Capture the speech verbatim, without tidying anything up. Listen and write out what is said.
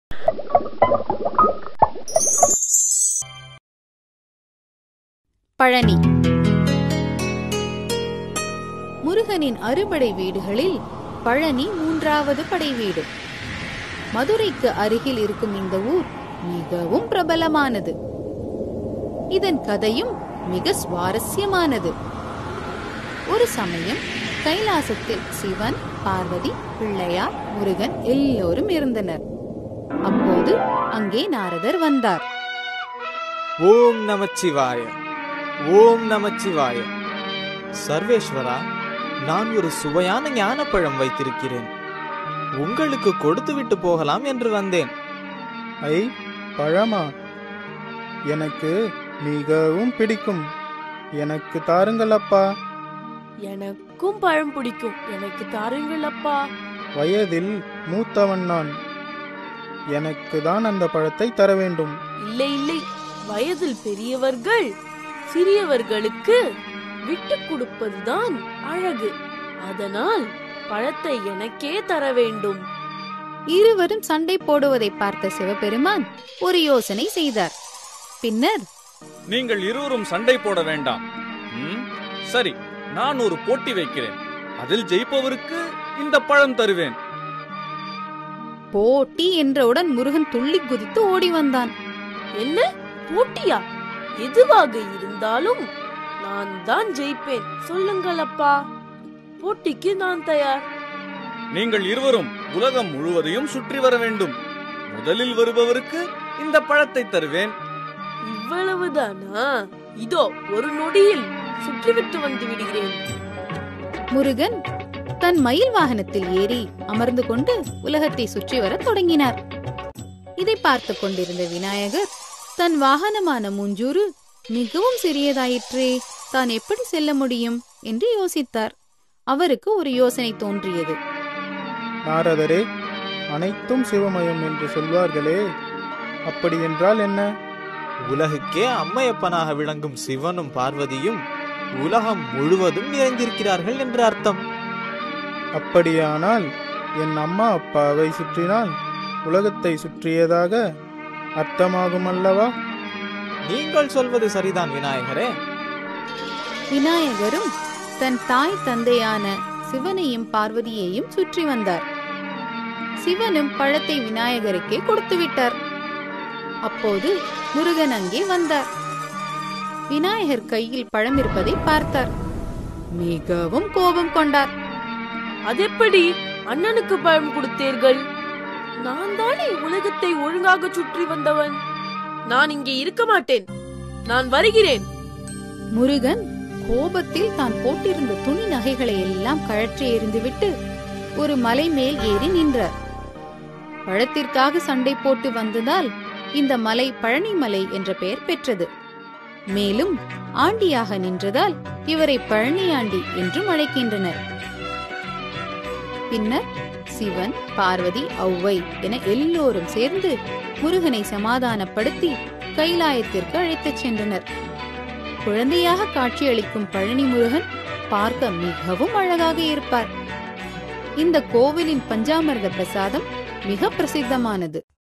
பழனி. முருகனின் அறுபடை வீடுகளில் பழனி மூன்றாவது படை வீடு. மதுரைக்கு அருகில் இருக்கும் இந்த ஊர் மிகவும் பிரபலமானது. இதன் கதையும் மிக சுவாரஸ்யமானது. ஒரு சமயம் கைலாசத்தில் சிவன், பார்வதி, பிள்ளையார், முருகன் எல்லோரும் இருந்தனர். அப்போது அங்கே நாரதர் வந்தார். ஓம் நமச்சிவாய, ஓம் நமச்சிவாய. சர்வேஸ்வரா, நான் ஒரு சுவையான ஞானப்பழம் வைத்திருக்கிறேன். உங்களுக்கு கொடுத்து விட்டு போகலாம் என்று வந்தேன். ஐ, பழமா? எனக்கு மிகவும் பிடிக்கும். எனக்கு தாருங்கள் அப்பா. எனக்கும் பழம் பிடிக்கும். எனக்கு தாருங்கள் அப்பா. வயதில் மூத்தவன் நான். எனக்கு தான் அந்த பழத்தை தர வேண்டும். இல்லை இல்லை, வயதில் பெரியவர்கள் சிறியவர்களுக்கு விட்டு கொடுப்பதுதான் அழகு. அதனால் பழத்தை எனக்கே தர வேண்டும். இருவரும் சண்டை போடுவதை பார்த்த சிவபெருமான் ஒரு யோசனை செய்தார். பின்னர், நீங்கள் இருவரும் சண்டை போட வேண்டாம். சரி, நான் ஒரு போட்டி வைக்கிறேன். அதில் ஜெயிப்பவருக்கு இந்த பழம் தருவேன். போட்டி என்றவுடன் முருகன் துள்ளி குதித்து ஓடி வந்தான். என்ன போட்டியா? எதுவாக இருந்தாலும் நான் தான் ஜெயிப்பேன். சொல்லுங்கள் அப்பா, போட்டிக்கு நான் தயார். நீங்கள் இருவரும் உலகம் முழுவதையும் சுற்றி வர வேண்டும். முதலில் வருபவருக்கு இந்த பழத்தை தருவேன். இவ்வளவுதானா? இதோ ஒரு நொடியில் சுற்றிவிட்டு வந்து விடுகிறேன். முருகன் தன் மயில் வாகனத்தில் ஏறி அமர்ந்து கொண்டு உலகத்தை சுற்றி வர தொடங்கினார். இதை பார்த்து கொண்டிருந்த விநாயகர் தன் வாகனமான மூஞ்சூறு மிகவும் சிறியதாயிற்றே, தான் எப்படி செல்ல முடியும் என்று யோசித்தார். அவருக்கு ஒரு யோசனை தோன்றியது. நாரதரே, அனைத்தும் சிவமயம் என்று சொல்வார்களே, அப்படி என்றால் என்ன? உலகுக்கே அம்மையப்பனாக விளங்கும் சிவனும் பார்வதியும் உலகம் முழுவதும் நிறைந்திருக்கிறார்கள் என்று அர்த்தம். அப்படியானால் என் அம்மா அப்பாவை சுற்றினால் உலகத்தை சுற்றியதாக அர்த்தமாகும் அல்லவா? நீங்கள் சொல்வது சரிதான் விநாயகரே. விநாயகரும் தன் தாய் தந்தையான சிவனையும் பார்வதியையும் சுற்றி வந்தார். சிவனும் பழத்தை விநாயகருக்கே கொடுத்து விட்டார். அப்போது முருகன் அங்கே வந்தார். விநாயகர் கையில் பழம் இருப்பதை பார்த்தார். மிகவும் கோபம் கொண்டார். அதெப்படி அண்ணனுக்கு பழம் கொடுத்தீர்கள்? நான் தானே உலகத்தை ஒழுங்காக சுற்றி வந்தவன். நான் இங்கே இருக்க மாட்டேன். நான் வருகிறேன். முருகன் கோபத்தில் தான் போட்டிருந்த துணி நகைகளை எல்லாம் கழற்றி எறிந்துவிட்டு ஒரு மலை மேல் ஏறி நின்றார். பழத்திற்காக சண்டை போட்டு வந்ததால் இந்த மலை பழனி மலை என்ற பெயர் பெற்றது. மேலும் ஆண்டியாக நின்றதால் இவரை பழனி ஆண்டி என்றும் அழைக்கின்றனர். பின்னர் சிவன், பார்வதி, ஔவை என எல்லோரும் சேர்ந்து முருகனை சமாதானப்படுத்தி கைலாயத்திற்கு அழைத்துச் சென்றனர். குழந்தையாக காட்சியளிக்கும் பழனி முருகன் பார்க்க மிகவும் அழகாக இருப்பார். இந்த கோவிலின் பஞ்சாமிர்த பிரசாதம் மிக பிரசித்தமானது.